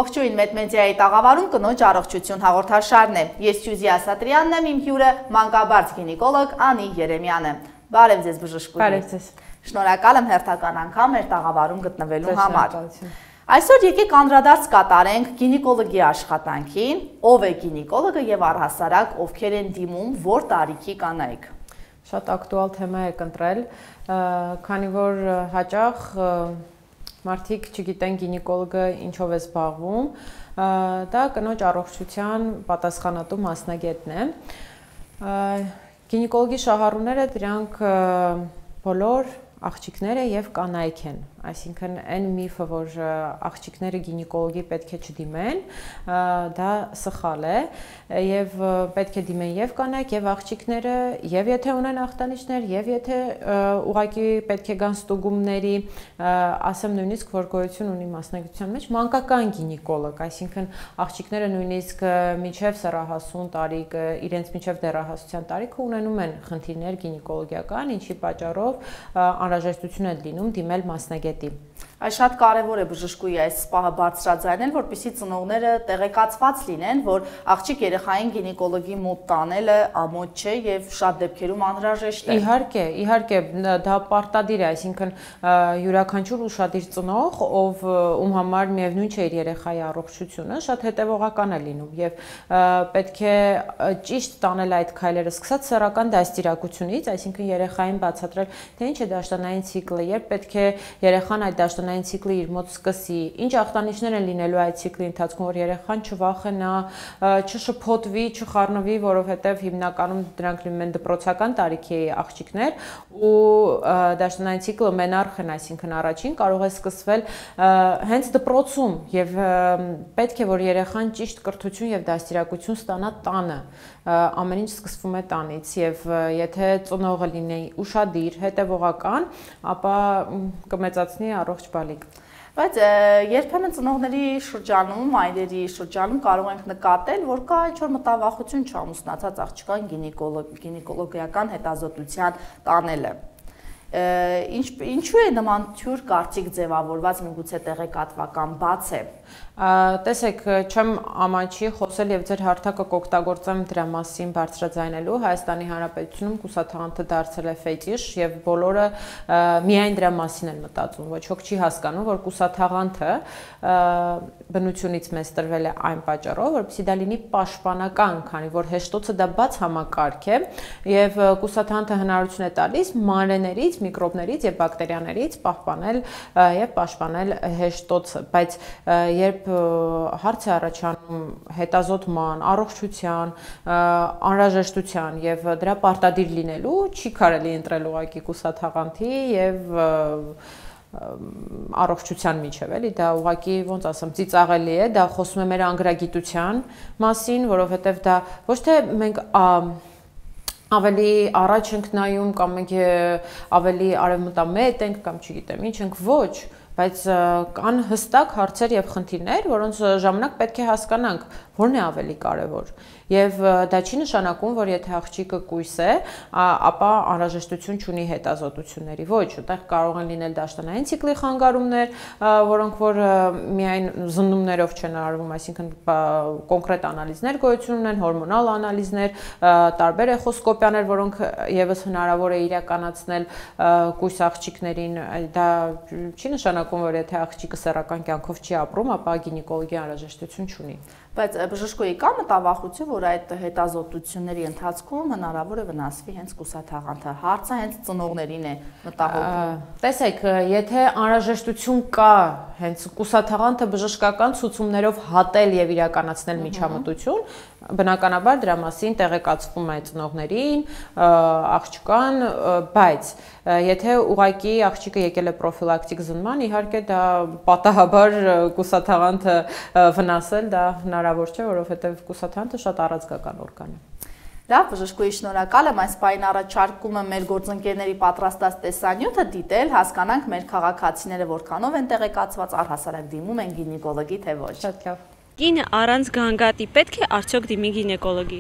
Ողջույն Մեդմեդիայի տաղավարում կնոջ առողջություն հաղորդաշարն է։ Ես Սյուզի Ասատրյանն եմ, իմ հյուրը մանկաբարձ գինեկոլոգ Անի Երեմյանը։ Բարև ձեզ բժշկուհի։ Բարև ձեզ։ Շնորհակալ եմ հերթական անգամ մեր տաղավարում գտնվելու համար։ Այսօր եկեք անդրադարձ կատարենք գինեկոլոգի աշխատանքին, ով է գինեկոլոգը եւ առհասարակ ովքեր են դիմում, որ տարիքի կանայք։ Շատ ակտուալ թեմա եք ընտրել, քանի որ հաճախ մարդիկ չգիտեն գինեկոլոգը ինչով է զբաղվում, դա կնոջ առողջության պատասխանատու մասնագետն է։ Գինեկոլոգի շահառուները դրանք բոլոր աղջիկները եւ կանայք են, այսինքն այն միֆը, որ աղջիկները գինեկոլոգի պետք է չդիմեն, դա սխալ է եւ պետք է դիմեն եւ կանայք եւ աղջիկները, եւ եթե ունեն ախտանիշներ, եւ եթե ուղղակի պետք է գան ստուգումների, ասեմ նույնիսկ որ գոյություն ունի մասնագիտության մեջ մանկական գինեկոլոգ, այսինքն աղջիկները նույնիսկ մինչեւ սեռահասուն տարիք, իրենց մինչեւ դեռահասության տարիքը ունենում են խնդիրներ գինեկոլոգիական, ինչի պատճառով անհրաժեշտություն է լինում դիմել մասնագետի։ Այս շատ կարևոր է բժշկուհի այս պահը բարձրաձայնել, որպեսզի ծնողները տեղեկացված լինեն, որ աղջիկ երեխային գինեկոլոգի մոտ տանելը ամոթ չէ եւ շատ դեպքերում անհրաժեշտ է։ Իհարկե, դա պարտադիր է, այսինքն յուրաքանչյուր ուշադիր ծնող, ում համար միևնույն չէ իր երեխայի առողջությունը, շատ հետևողական է լինում եւ պետք է ճիշտ տանել այդ քայլերը, սկսած սեռական դաստիարակությունից, այսինքն երեխային բացատրել, թե ինչ է դաշտանային ցիկլը, երբ պետք է երեխան այդ դաշտանային ցիկլը իր մոտ սկսի, ինչ ախտանիշներ են լինելու այդ ցիկլի ընթացքում, որ երեխան չվախենա, չշփոթվի, չխառնվի, որովհետև հիմնականում դրանք լինում են դպրոցական տարիքի աղջիկներ ու դաշտանային ցիկլը մենարխ են, այսինքն առաջին կարող է սկսվել հենց դպրոցում եւ պետք է որ երեխան ճիշտ կրթություն եւ դաստիարակություն ստանա տանը, ամեն ինչ սկսվում է տանից եւ եթե ծնողը լինի ուշադիր, հետեւողական, ապա կմեծացնի առողջ բալիկ։ Բայց երբեմն ծնողների շրջանում, այրերի շրջանում կարող ենք նկատել, որ կա ինչ-որ մտավախություն չամուսնացած աղջկան գինեկոլոգիական հետազոտության տանելը։ Ինչու է նման թյուր կարծիք ձևավորված, միգուցե տեղեկատվական բաց է։ Տեսեք, չեմ ամաչի խոսել եւ ձեր հարթակը կօգտագործեմ դրա մասին բարձրաձայնելու։ Հայաստանի Հանրապետությունում կուսաթաղանթը դարձել է ֆետիշ եւ բոլորը միայն դրա մասին են մտածում։ Ոչ ոք չի հասկանում, որ կուսաթաղանթը բնությունից մեզ տրվել է այն պատճառով, որպեսզի դա լինի պաշտպանական, քանի որ հեշտոցը դա բաց համակարգ է եւ կուսաթաղանթը հնարավորություն է տալիս մանրեներից, միկրոբներից եւ բակտերիաներից պահպանել եւ պաշտպանել հեշտոցը, բայց երբ հարց է առաջանում հետազոտման, առողջության, անհրաժեշտության եւ դրա պարտադիր լինելու, չի կարելի ընտրել ուղղակի կուսաթաղանթի եւ առողջության միջև, էլի, դա ուղղակի ոնց ասեմ, ծիծաղելի է, դա խոսում է մեր անգրագիտության մասին, որովհետեւ դա ոչ թե մենք ավելի առաջ ենք նայում կամ մենք ավելի արևմտամետ ենք կամ չգիտեմ ինչ ենք, ոչ, բայց կան հստակ հարցեր եւ խնդիրներ, որոնց ժամանակ պետք է հասկանանք, որն է ավելի կարեւոր։ Եվ դա չի նշանակում, որ եթե աղջիկը կույս է, ապա անհրաժեշտություն չունի հետազոտությունների։ Ոչ, այդտեղ կարող են լինել դաշտանային ցիկլի խանգարումներ, որոնք որ միայն զննումներով չեն արվում, այսինքն կոնկրետ անալիզներ գոյություն ունեն, հորմոնալ անալիզներ, տարբեր էխոսկոպիաներ, որոնք եւս հնարավոր է իրականացնել կույս աղջիկներին։ Դա չի նշանակում, որ եթե աղջիկը սեռական կյանքով չի ապրում, ապա գինեկոլոգի անհրաժեշտություն չունի։ Բայց բժշկուհի կա մտավախություն, որ այդ հետազոտությունների ընթացքում հնարավոր է վնասվի հենց կուսաթաղանթը։ Հարցը հենց ծնողներին է մտահոգում։ Տեսեք, եթե անհրաժեշտություն կա հենց կուսաթաղանթը բժշկական ցուցումներով հատել եւ իրականացնել միջամտություն, բնականաբար դրա մասին տեղեկացվում է ծնողներին, աղջկան, բայց եթե ուղղակի աղջիկը եկել է պրոֆիլակտիկ զննման, իհարկե դա պատահաբար կուսաթաղանթը վնասել դա հնարավոր չէ, որովհետև կուսաթաղանթը շատ առանցքական օրգան է։ Լավ, բժշկուհի, շնորհակալ եմ, այս պահին առաջարկում եմ մեր գործընկերների պատրաստած տեսանյութը դիտել, հասկանանք մեր քաղաքացիները որքանով են տեղեկացված, առհասարակ դիմում են գինեկոլոգի, թե ոչ։ Շատ լավ։ Կինը առանց գանգատի պետք է արդյոք դիմի գինեկոլոգի։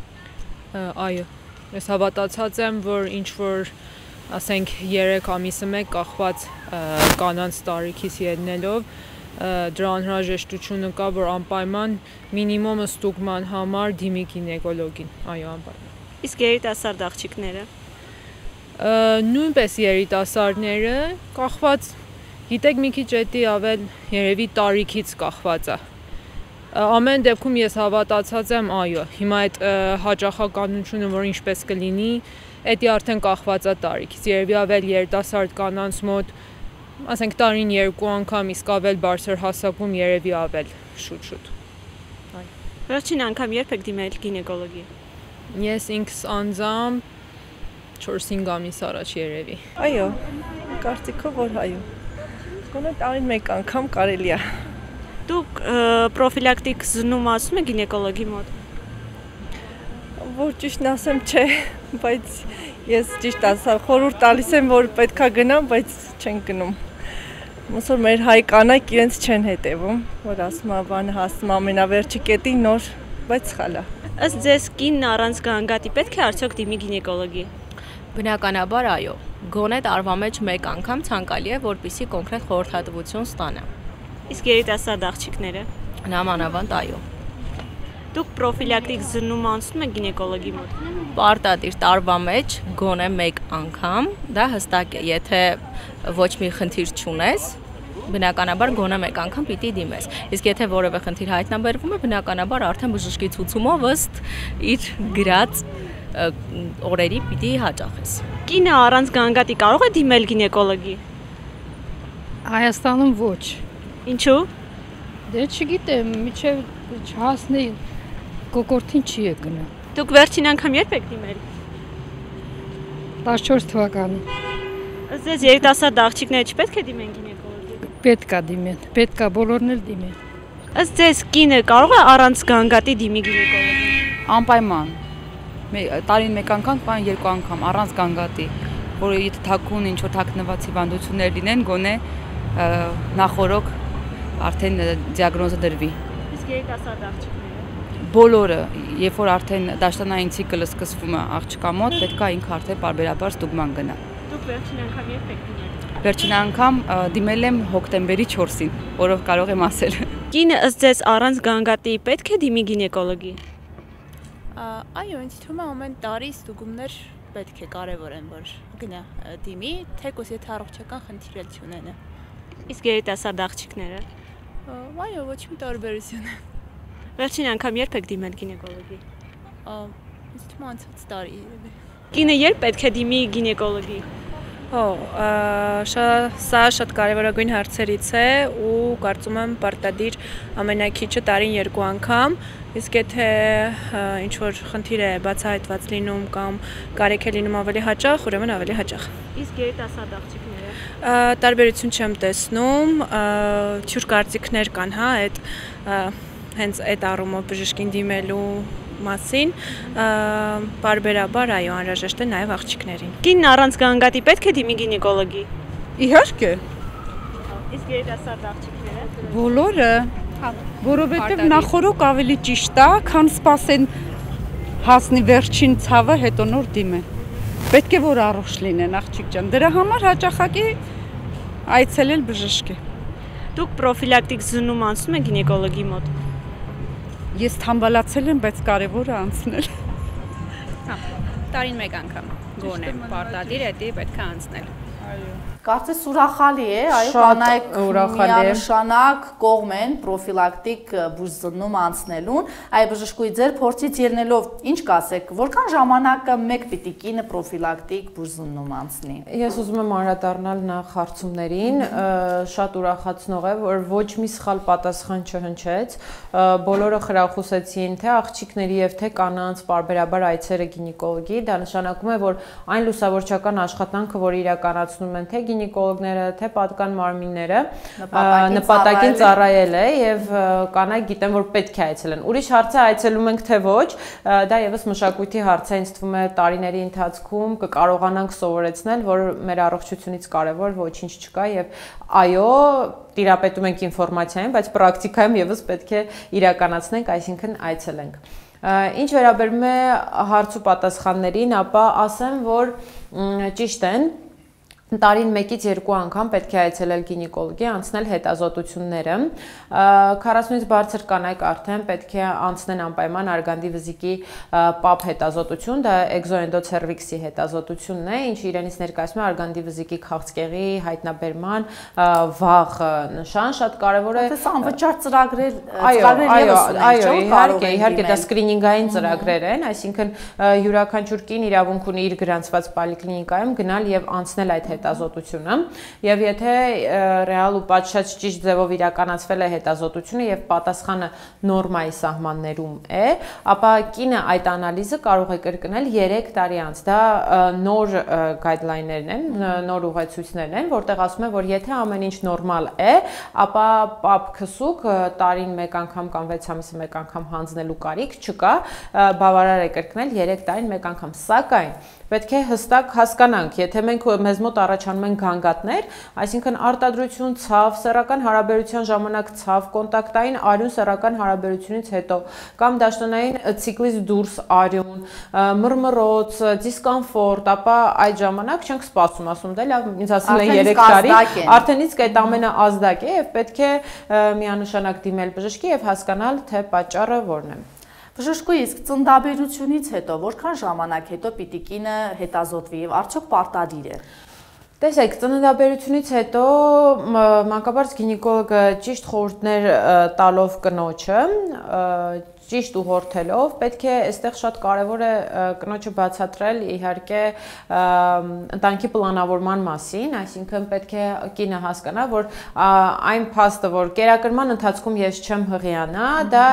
Այո, ես հավատացած եմ, որ ինչ որ ասենք 3 ամիսը մեկ կախված կանանց տարիքից ելնելով դրա անհրաժեշտությունը կա, որ անպայման մինիմումը ստուգման համար դիմի գինեկոլոգին, այո, անպայման։ Իսկ երիտասարդ աղջիկները Նույնպես երիտասարդները կախված, գիտեք, մի քիչ էդի ավել երևի տարիքից կախված է։ Ամեն դեպքում ես հավատացած եմ, այո, հիմա այդ հաճախականությունը, որ ինչպես կլինի, էդի արդեն կախված է տարիքից։ Երևի ավել երիտասարդ կանանց մոտ, ասենք տարին 2 անգամ, իսկ ավել բարձր հասակում երևի ավել շուտ-շուտ։ Վերջին անգամ երբ եք դիմել գինեկոլոգի։ Ես ինքս անձամբ 4-5 ամիս առաջ երևի։ Այո, կարծիքով որ այո։ Գոնե տարին մեկ անգամ կարելի է։ Դուք պրոֆիլակտիկ զննում ասում եք գինեկոլոգի մոտ։ Որ ճիշտն ասեմ, չէ, բայց ես ճիշտ ասեմ, խորհուրդ տալիս եմ, որ պետքա գնամ, բայց չեն գնում։ Ոնց որ մեր հայ կանայք իրենց չեն հետևում, որ ասում է բանը հասնում ամենավերջի կետին նոր, բայց սխալ է։ Ըստ ձեզ կինն առանց գանգատի պետք է արդյոք դիմի գինեկոլոգի։ Բնականաբար այո, գոնե տարվա մեջ մեկ անգամ ցանկալի է, որպեսզի կոնկրետ խորհրդատվություն ստանա։ Իսկ երիտասարդ աղջիկները։ Նամանավանդ այո։ Դուք պրոֆիլակտիկ զննում անցնում եք գինեկոլոգի մոտ։ Պարտադիր տարվա մեջ գոնե մեկ անգամ, դա հստակ է, եթե ոչ մի խնդիր չունես, բնականաբար գոնե մեկ անգամ պիտի դիմես։ Իսկ եթե որևէ խնդիր հայտնաբերվում է, բնականաբար արդեն բժշկի ցուցումով ըստ իր գրած օրերի պիտի հաճախես։ Կինը առանց գանգատի կարող է դիմել գինեկոլոգի։ Հայաստանում ոչ։ Ինչու։ Դե չգիտեմ, միջև չհասնի կոկորտին չի եկնա։ Դուք վերջին անգամ երբ եք դիմել։ 14 թվականին։ Ըստ ձեզ երիտասարդ աղջիկները չպետք է դիմեն գինեկոլոգի։ Պետքա դիմեն, պետքա բոլորն էլ դիմեն։ Ըստ ձեզ կինը կարող է առանց գանգատի դիմի գինեկոլոգի։ Անպայման։ Տարին մեկ անգամ, կամ 2 անգամ առանց գանգատի, որ եթե թաքուն ինչ որ թաքնված հիվանդություններ լինեն, գոնե նախորոք արդեն դիագնոզը դրվի։ Իսկ երիտասարդ աղջիկները։ Բոլորը, երբ որ արդեն դաշտանային ցիկլը սկսվում է աղջկա մոտ, պետք է ինքը արդեն բարբերաբար ստուգման գնա։ Դուք վերջին անգամ երբ եք դիմել։ Վերջին անգամ դիմել եմ հոկտեմբերի 4-ին, որով կարող եմ ասել։ Կինը ըստ ձեզ առանց գանգատի պետք է դիմի գինեկոլոգի։ Այո, ինձ թվում է ամեն տարի ստուգումներ պետք է կարևոր են, որ գնա դիմի, թեկուզ եթե առողջական խնդիր էլ չունենա։ Իսկ երիտասարդ աղջիկները։ Այո, ոչ մի տարբերություն։ Վերջին անգամ երբ եք դիմել գինեկոլոգի։ Ինձ թվում է անցած տարի երևի։ Կինը երբ պետք է դիմի գինեկոլոգի։ Սա շատ կարևորագույն հարցերից է ու կարծում եմ պարտադիր ամենակիչը տարին 2 անգամ, իսկ եթե ինչ-որ խնդիր է բացահայտված լինում կամ կարիք է լինում ավելի հաճախ, ուրեմն ավելի հաճախ։ Իսկ երիտասարդ աղջիկները։ Տարբերություն չեմ տեսնում, թյուր կարծիքներ կան, հա, հենց այդ առումով բժշկին դիմելու մասին, բարբերաբար այո, անհրաժեշտ է նաև աղջիկներին։ Կինն առանց գանգատի պետք է դիմի գինեկոլոգի։ Իհարկե։ Իսկ երիտասարդ աղջիկները։ Բոլորը, որովհետև նախորոք ավելի ճիշտ է, քան սպասեն հասնի վերջին ցավը, հետո նոր դիմեն։ Պետք է որ առողջ լինեն աղջիկ ջան։ Դրա համար հաճախակի այցելել բժշկի։ Դուք պրոֆիլակտիկ զննում անցնում եք գինեկոլոգի մոտ։ Ես թամբալացել եմ, բայց կարևոր է անցնել։ Տարին մեկ անգամ գոնե պարտադիր է դի պետք է անցնել։ Կարծես ուրախալի է, այո, կանայք միանշանակ կողմ են պրոֆիլակտիկ բուժզննում անցնելուն, այ բժշկուի ձեր փորձից ելնելով ինչ կասեք, որքան ժամանակը մեկ պիտի կինը պրոֆիլակտիկ բուժզննում անցնի։ Ես ուզում եմ անդրադառնալ նախ հարցումներին, շատ ուրախացնող է, որ ոչ մի սխալ պատասխան չհնչեց, բոլորը խրախուսեցին թե աղջիկների եւ թե կանանց պարբերաբար այցերը գինեկոլոգի, դա նշանակում է, որ այն լուսավորչական աշխատանքը, որ իրականացնում են թե գինեկոլոգները, թե պատկան մարմինները նպատակին ծառայել է եւ կանայք գիտեն, որ պետք է այցելեն։ Ուրիշ հարց է այցելում ենք թե ոչ, դա եւս մշակույթի հարց է, ինձ թվում է տարիների ընթացքում կկարողանանք սովորեցնել, որ մեր առողջությունից կարևոր ոչինչ չկա եւ այո, տիրապետում ենք ինֆորմացիային, բայց պրակտիկայում եւս պետք է իրականացնենք, այսինքն այցելենք։ Ինչ վերաբերում է հարց ու պատասխաններին, ապա ասեմ, որ ճիշտ են Տարին 1-ից 2 անգամ պետք է այցելել գինեկոլոգի, անցնել հետազոտությունները։ 40-ից բարձր կանայք արդեն պետք է անցնեն անպայման արգանդի վզիկի պապ հետազոտություն, դա էկզոենդոցերվիքսի հետազոտությունն է, ինչը իրենից ներկայացնում է արգանդի վզիկի քաղցկեղի հայտնաբերման վաղ նշան, շատ կարևոր է։ Այդպես անվճար ծրագրեր իհարկե դա սկրինինգային ծրագրեր են, այսինքն յուրաքանչյուր կին իրավունք ունի իր գրանցված պոլիկլինիկայում գնալ եւ անցնել այդ հետազոտությունը եւ եթե ռեալ ու պատշաճ ճիշտ ձևով իրականացվել է հետազոտությունը եւ պատասխանը նորմայի սահմաններում է, ապա կինը այդ անալիզը կարող է կրկնել 3 տարի անց։ Դա նոր գայդլայներն են, նոր ուղեցույցներն են, որտեղ ասում է, որ եթե ամեն ինչ նորմալ է, ապա պապ քսուկ տարին 1 անգամ կամ 6 ամիսը 1 անգամ հանձնելու կարիք չկա, բավարար է կրկնել 3 տարին 1 անգամ, սակայն պետք է հստակ հասկանանք, եթե մենք մեզ մոտ առաջանում են գանգատներ, այսինքն արտադրություն ցավ, սեռական հարաբերության ժամանակ ցավ, կոնտակտային արյուն սեռական հարաբերությունից հետո կամ դաշնային ցիկլից դուրս արյուն, մռմռոց, դիսկոմֆորտ, ապա այդ ժամանակ չենք սպասում, ասում դե լավ, ինձ ասել են 3 տարի, արդեն իսկ այդ ամենը ազդակ է եւ պետք է միանշանակ դիմել բժշկի եւ հասկանալ թե պատճառը որն է։ Բժշկու իսկ ծննդաբերությունից հետո որքան ժամանակ հետո պիտի կինը հետազոտվի եւ արդյոք պարտադիր է։ Տեսեք, ծննդաբերությունից հետո մանկաբարձ գինեկոլոգը ճիշտ խորհուրդներ տալով կնոջը, ճիշտ ուղղորդելով, պետք է այստեղ շատ կարևոր է կնոջը բացատրել իհարկե ընտանիքի պլանավորման մասին, այսինքն պետք է կինը հասկանա, որ այն փաստը, որ կերակրման ընթացքում ես չեմ հղիանա, դա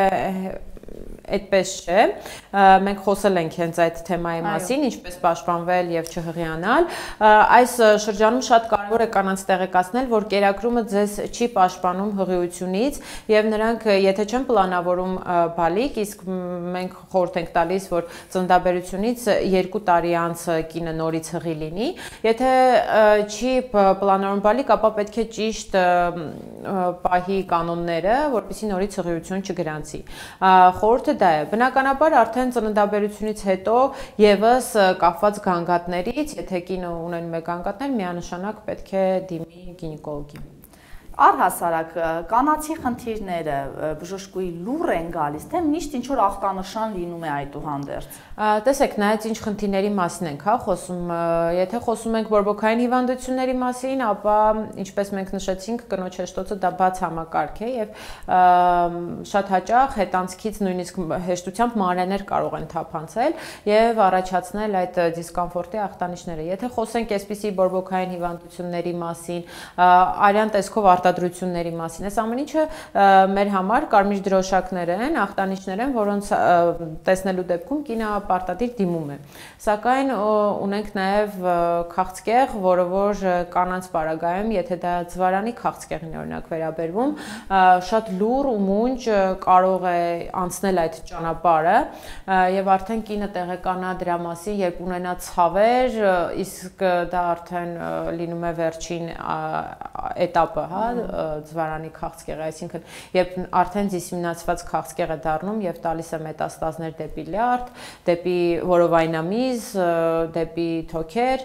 այդպես չէ, մենք խոսել ենք հենց այդ թեմայի մասին, ինչպես պաշտպանվել եւ չհղիանալ, այս շրջանում շատ կարևոր է կանանց տեղեկացնել, որ կերակրումը ձեզ չի պաշտպանում հղիությունից եւ նրանք եթե չեն պլանավորում բալիկ, իսկ մենք խորհուրդ ենք տալիս, որ ծննդաբերությունից 2 տարի անց կինը նորից հղի լինի, եթե չի պլանավորում բալիկ, ապա պետք է ճիշտ պահի կանոնները, որպեսզի նորից հղիություն չգրանցի։ Խորհուրդը դա է։ Բնականաբար արդեն ծննդաբերությունից հետո եւս կապված գանգատներից, եթե կինը ունենում է գանգատներ, միանշանակ պետք է դիմի գինեկոլոգի։ Առհասարակ կանացի խնդիրները բժշկուի լուր են գալիս, թե միշտ ինչ որ ախտանշան լինում է այդուհանդերձ։ Տեսեք, նայած ինչ խնդիրների մասին ենք, հա, խոսում, եթե խոսում ենք բորբոքային հիվանդությունների մասին, ապա ինչպես մենք նշեցինք, կնոջ հեշտոցը դա բաց համակարգ է եւ շատ հաճախ հետանցքից նույնիսկ հեշտությամբ մանրեներ կարող են թափանցել եւ առաջացնել այդ դիսկոմֆորտի ախտանիշները։ Եթե խոսենք այսպիսի բորբոքային հիվանդությունների մասին, արյան տեսքով արտադրությունների մասին, այս ամեն ինչը մեր համար կարմիր դրոշակներ են, ախտանիշներ են, որոնց տեսնելու դեպքում կինը պարտադիր դիմում է։ Սակայն ունենք նաև քաղցկեղ, որը որ կանանց պարագայում, եթե դա ձվարանի քաղցկեղին օրինակ վերաբերվում, շատ լուր ու մունջ կարող է անցնել այդ ճանապարհը եւ արդեն կինը տեղեկանա դրա մասին, երբ ունենա ցավեր, իսկ դա արդեն լինում է վերջին этаպը, հա, ձվարանի քաղցկեղը, այսինքն երբ արդեն դիսեմինացված քաղցկեղ է դառնում եւ տալիս է մետաստազներ դեպի լյարդ, դեպի որովայնամիզ, դեպի թոքեր,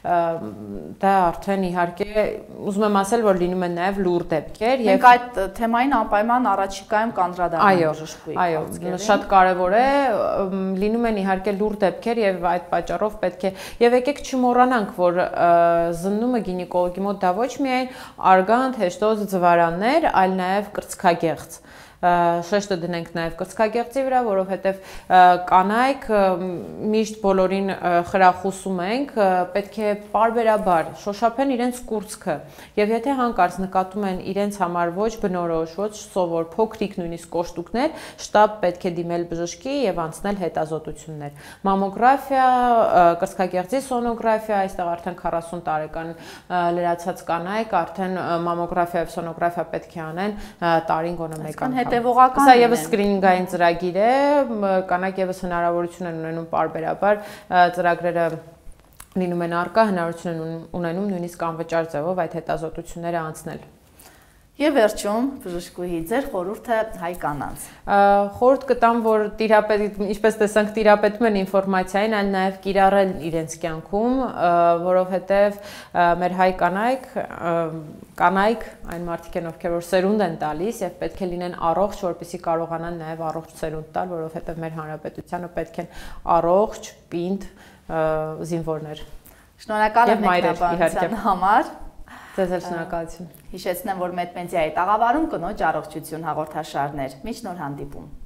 դա արդեն իհարկե ուզում եմ ասել, որ լինում են նաև լուր դեպքեր եւ մենք այդ թեմային անպայման առաջիկայում կանդրադառնանք բժշկուի։ Այո, շատ կարևոր է, լինում են իհարկե լուր դեպքեր եւ այդ պատճառով պետք է եւ եկեք չմոռանանք, որ զննումը գինեկոլոգի մոտ դա ոչ միայն արգանդ, հեշտոց, ձվարաններ, այլ նաև կրծքագեղձ։ Շեշտը դնենք նաև կրծքագեղձի վրա, որովհետև կանայք միշտ բոլորին խրախուսում ենք, պետք է պարբերաբար շոշափեն իրենց կուրծքը եւ եթե հանկարծ նկատում են իրենց համար ոչ բնորոշ, ոչ սովոր փոքրիկ նույնիսկ կոշտուկներ, շտապ պետք է դիմել բժշկի եւ անցնել հետազոտություններ։ Մամոգրաֆիա, կրծքագեղձի սոնոգրաֆիա, այստեղ արդեն 40 տարեկան լրացած կանայք արդեն մամոգրաֆիա եւ սոնոգրաֆիա պետք է անեն տարին գոնե մեկ անգամ։ Սա եւս սկրինինգային ծրագիր է, կանայք եւս հնարավորություն են ունենում պարբերաբար ծրագրերը լինում են առկա, հնարավորություն են ունենում նույնիսկ անվճար ձևով այդ հետազոտությունները անցնել։ Եվ վերջում բժշկուհի ձեր խորհուրդը հայ կանանց։ Խորհուրդ կտամ, որ ինչպես տեսանք, տիրապետում են ինֆորմացիային, այլ նաև կիրառել իրենց կյանքում, որովհետև մեր հայ կանայք այն մարդիկ են, ովքեր որ սերունդ են տալիս եւ պետք է լինեն առողջ, որպեսզի կարողանան նաև առողջ սերունդ տալ, որովհետև մեր հանրապետությանը պետք են առողջ, պինդ զինվորներ։ Շնորհակալ եմ մեկնաբանության համար։ Ձեզ էլ շնորհակալություն։ Հիշեցնեմ, որ Մեդմեդիայի տաղավարում կնոջ առողջություն հաղորդաշարներ։ Մինչ նոր հանդիպում։